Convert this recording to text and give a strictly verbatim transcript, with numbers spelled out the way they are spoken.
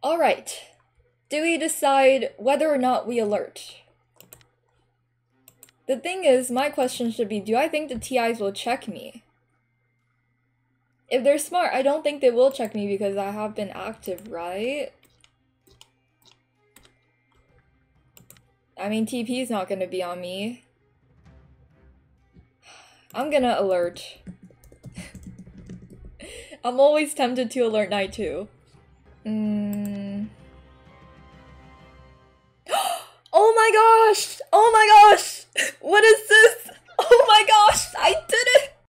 Alright. Do we decide whether or not we alert? The thing is, my question should be, do I think the T Is will check me? If they're smart, I don't think they will check me because I have been active, right? I mean, T P is not gonna be on me. I'm gonna alert. I'm always tempted to alert night too. Mm. Oh my gosh! Oh my gosh! What is this? Oh my gosh! I did it!